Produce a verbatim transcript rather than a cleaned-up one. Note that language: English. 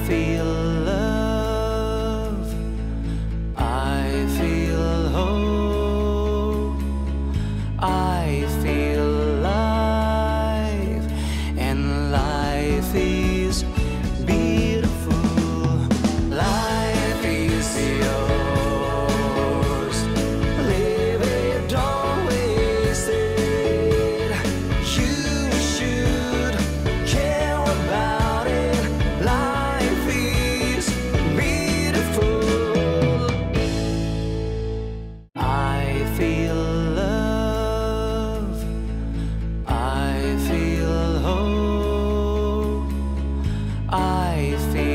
feel love, I feel hope, I feel life, and life is beautiful. Life is yours, live it, don't waste it. You should care about it. Life is beautiful. I feel love, I feel hope, I feel